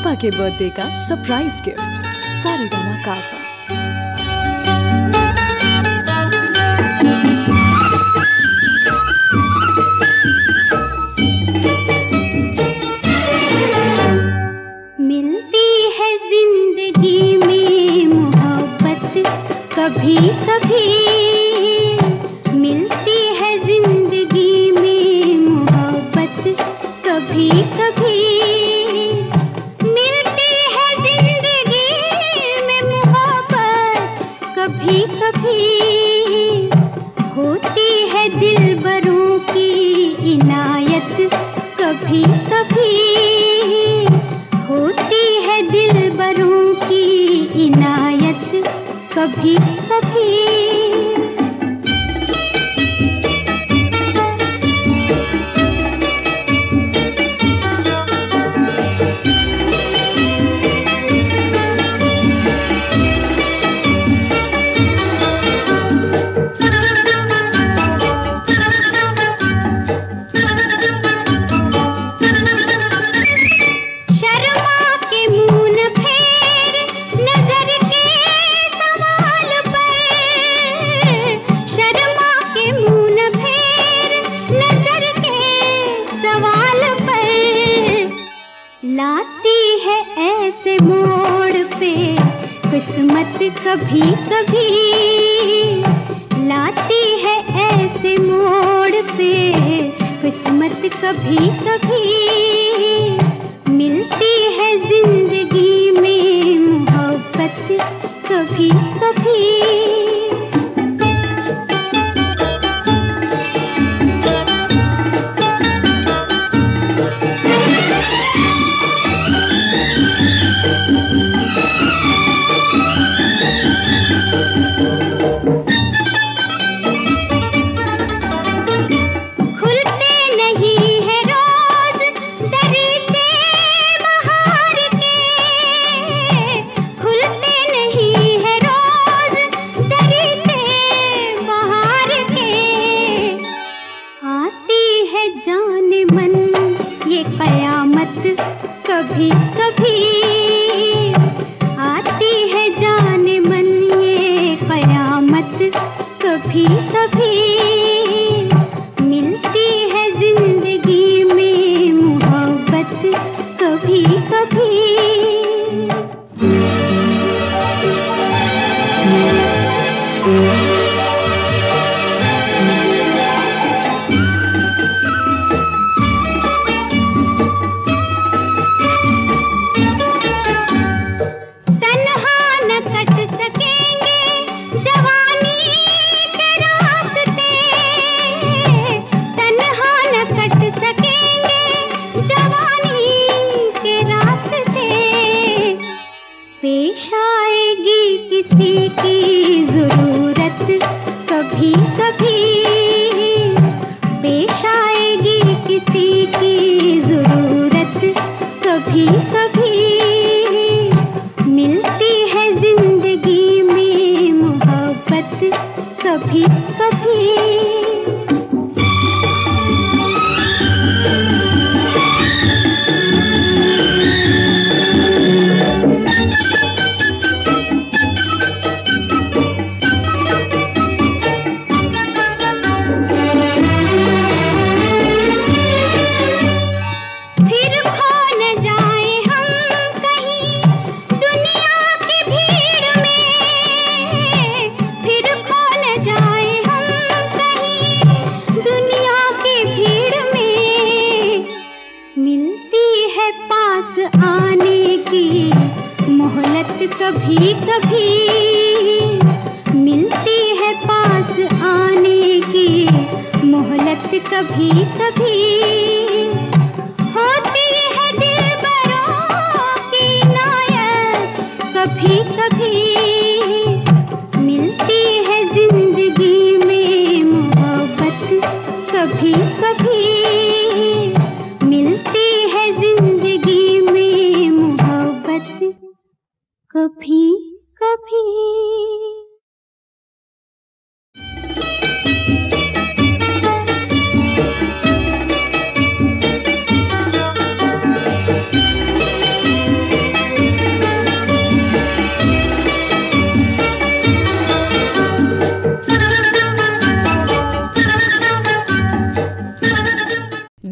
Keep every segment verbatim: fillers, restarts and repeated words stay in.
पापा के बर्थडे का सरप्राइज गिफ्ट सारेगामा कारवा। मिलती है जिंदगी में मोहब्बत कभी कभी, मिलती है जिंदगी में मोहब्बत कभी कभी, मिलती है जिंदगी में मोहब्बत कभी कभी, होती है दिलबरों की इनायत कभी कभी, होती है दिलबरों की इनायत कभी कभी। लाती है ऐसे मोड़ पे किस्मत कभी कभी, लाती है ऐसे मोड़ पे किस्मत कभी कभी, मिलती है जिंदगी में मोहब्बत कभी कभी। कभी कभी आती है जान मन ये कयामत कभी कभी, मिलती है जिंदगी में मोहब्बत कभी कभी। पेश आएगी किसी की जरूरत कभी कभी, पेश आएगी किसी की जरूरत कभी कभी, मिलती है जिंदगी में मोहब्बत कभी कभी। आने की मोहलत कभी कभी, मिलती है पास आने की मोहलत कभी कभी, होती है दिलबरों की इनायत कभी कभी, मिलती है जिंदगी में मोहब्बत कभी कभी, मिलती है जिंदगी में मोहब्बत कभी कभी।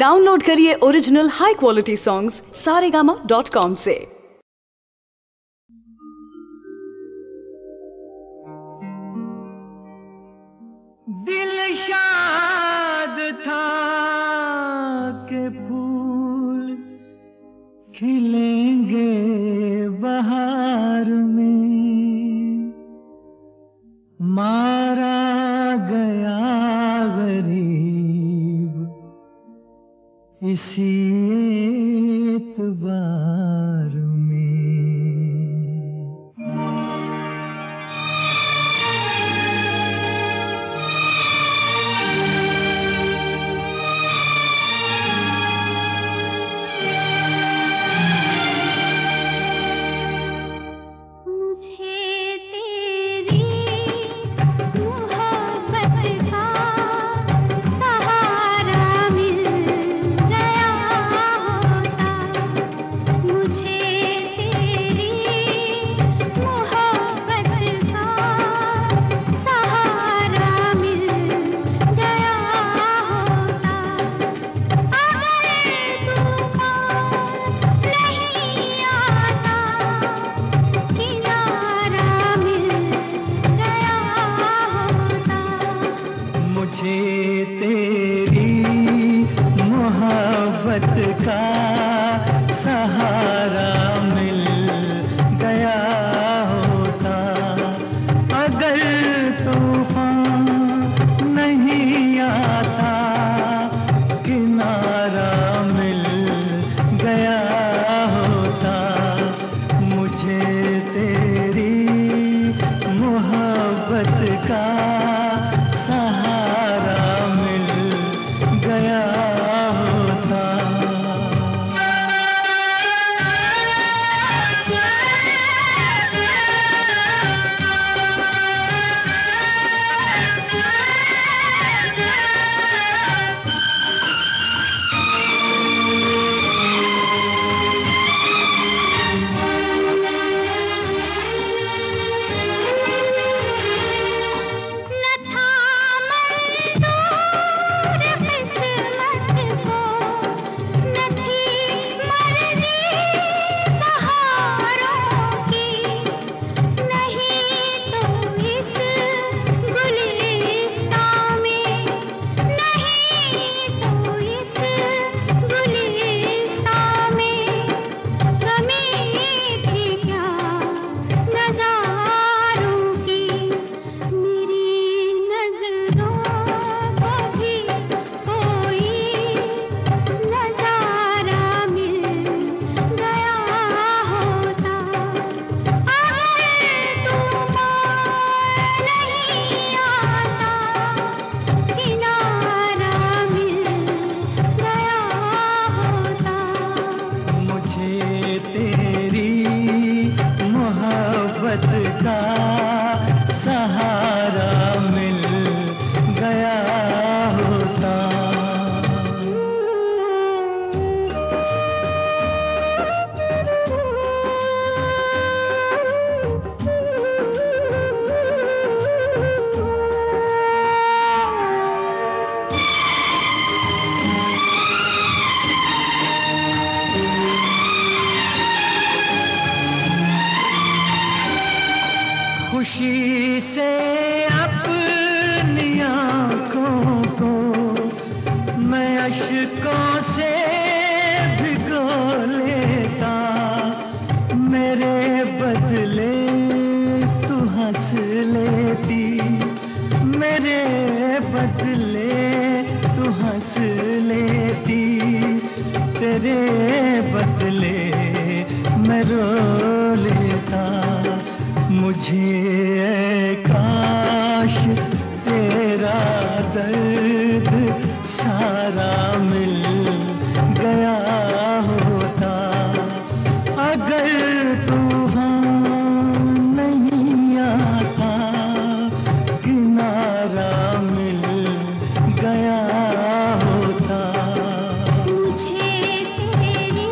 डाउनलोड करिए original high quality songs Saregama dot com से। दिल शाद था के फूल खिलेंगे बहार में, मारा गया गरीब इसी एतबार में। मुझे तेरी मोहब्बत का सहारा मिल गया होता, अगर तूफान नहीं आता किनारा मिल गया होता। मुझे तेरी मोहब्बत का सहारा मिल गया होता। का सहारा मिल गया होता। खुशी से अपनी आँखों को मैं अश्कों से भिगो लेता, मेरे बदले तू हंस लेती, मेरे बदले तू हंस लेती, तेरे बदले मैं रो लेता। मुझे काश तेरा दर्द सारा मिल गया होता, अगर तूफान नहीं आता किनारा मिल गया होता। मुझे तेरी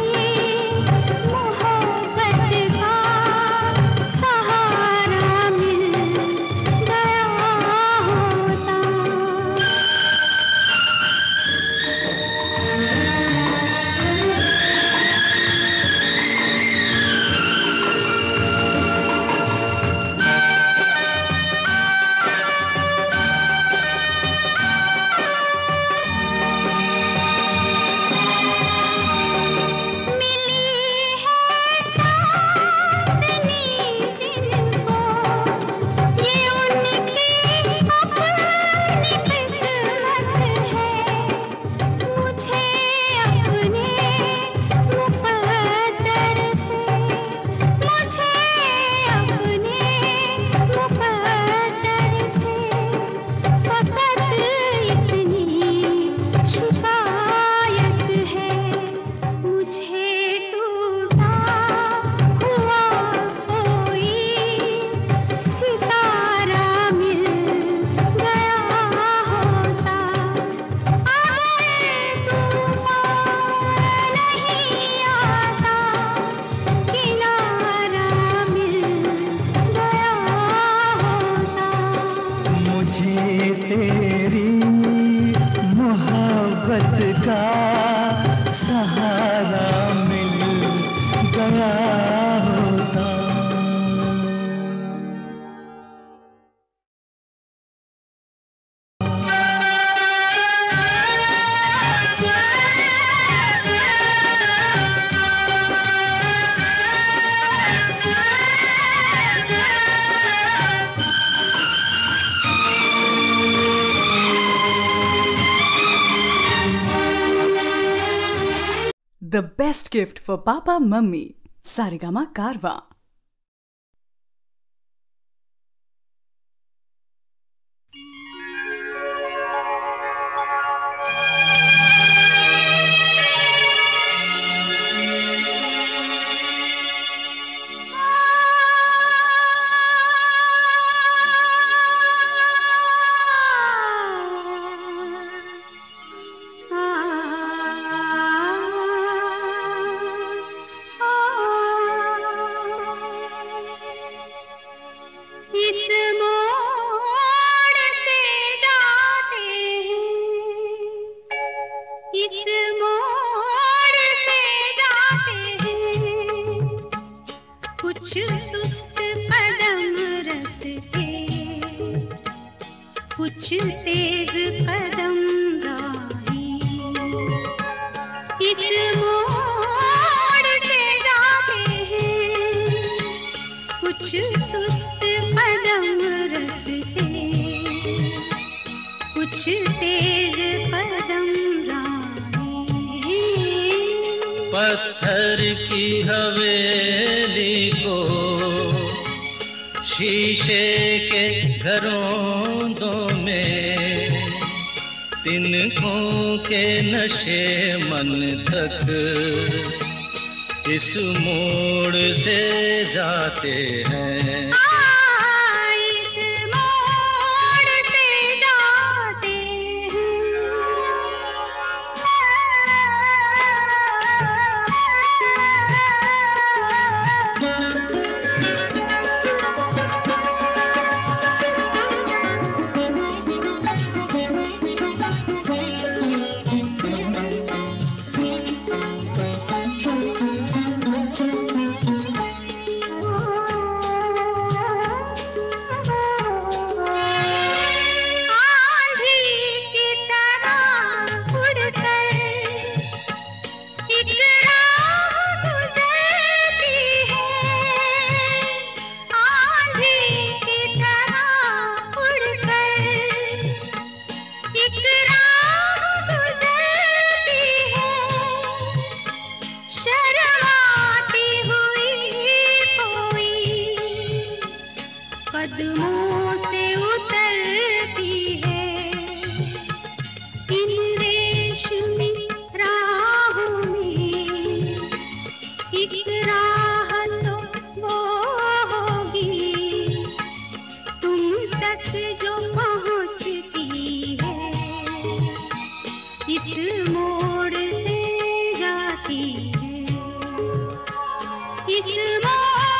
मोहब्बत का सहारा मिल गया होता। गया होता। The best gift for Papa Mummy. Saregama Karwa. कुछ तेज कदम राही इस मोड़ से जाते हैं, कुछ सुस्त कदम रस्ते, कुछ तेज कदम राही। पत्थर की हवेली को शीशे के घरों में तिनकों के नशे मन तक इस मोड़ से जाते हैं। कदमों से उतरती है इन रेशमी राहों में, एक राह तो वो होगी तुम तक जो पहुंचती है, इस मोड़ से जाती है, इस मोड़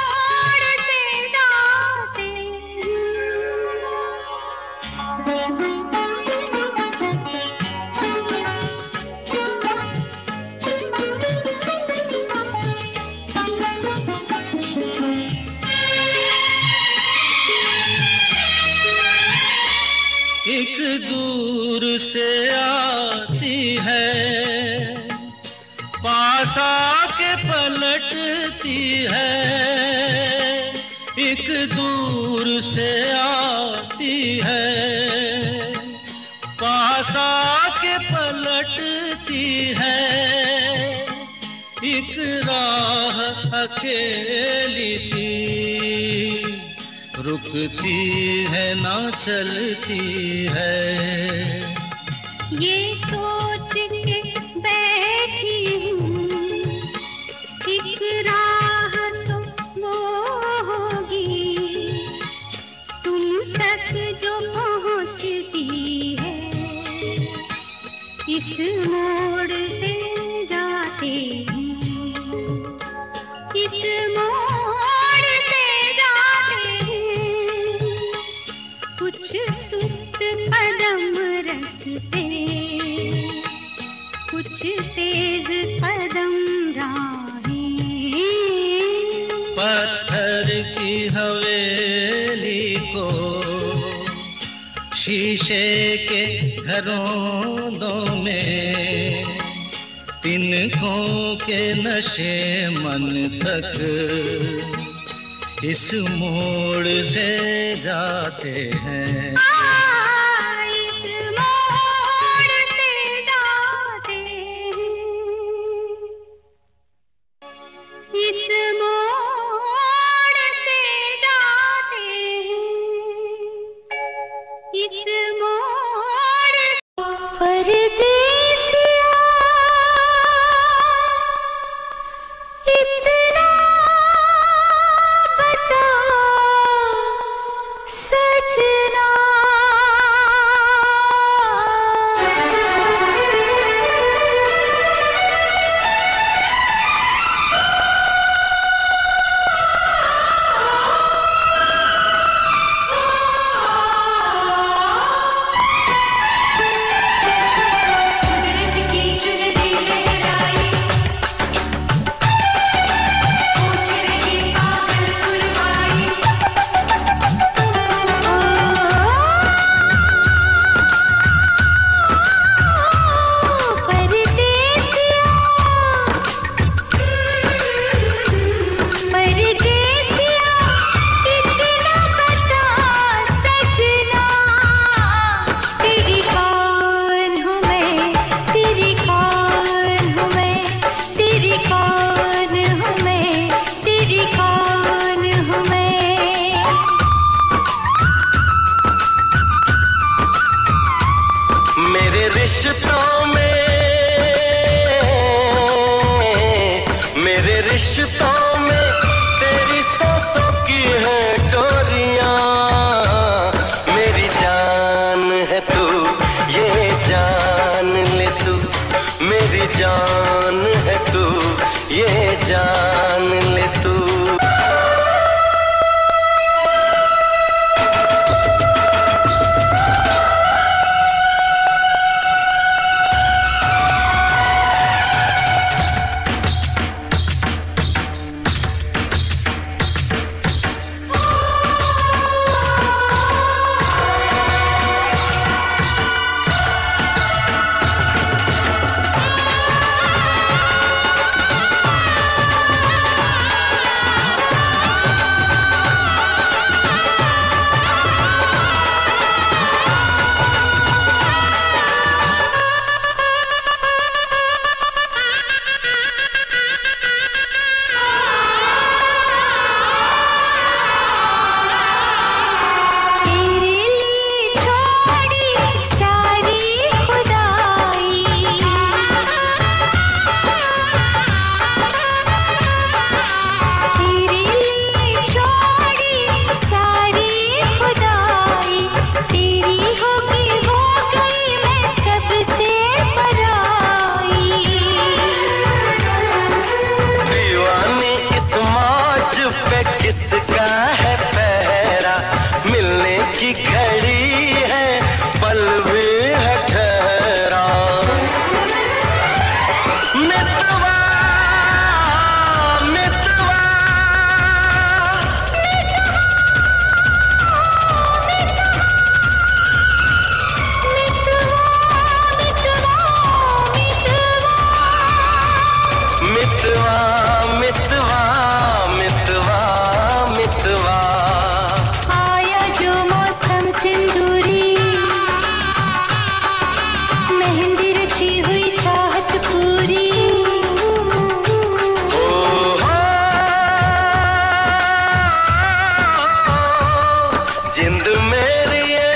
एक दूर से आती है, पास आके पलटती है, एक दूर से आती है, पास आके पलटती है, एक राह अकेली सी रुकती है ना चलती है। ये सोच के बैठी हूँ एक राह तो वो होगी तुम तक जो पहुँचती है, इस मोड़ से जाते हैं, इस मोड़ से जाते हैं, कुछ सुस्त कदम रस्ते, कुछ तेज कदम राहें। पत्थर की हवेली को शीशे के घरों में तिनकों के नशे मन तक इस मोड़ से जाते हैं। इस मोड़ से जाते हैं, इस मोड़ से जाते हैं, इस मोड़ परदेसिया इतना बता सजना। रिश्तों में, मेरे रिश्तों में तेरी सांसों की है डोरियां। मेरी जान है तू, ये जान ले तू। मेरी जान है तू, ये जान ले तू। किसका है पहरा, मिलने की घड़ी है, पल भी है ठहरा। मितवा मितवा मितवा मितवा मितवा मितवा। आया जो मौसम सिंदूरी, मेहंदी रची हुई चाहत पूरी। ओ हो जिंद मेरी ये,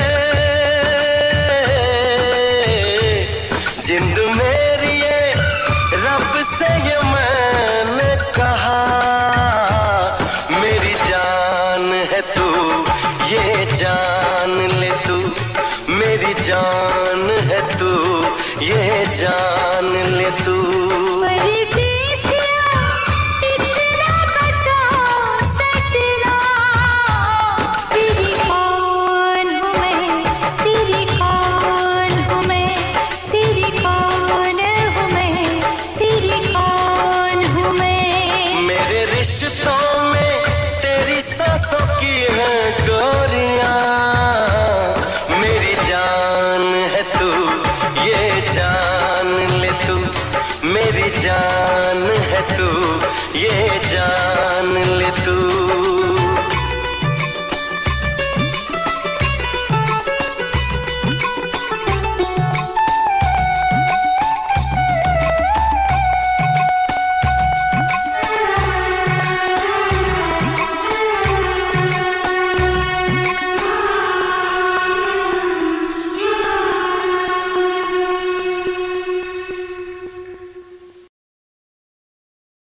जिंद मेरी ये, रब से ये मैंने कहा। मेरी जान है तू, ये जान ले तू। मेरी जान है तू, ये जान ले तू।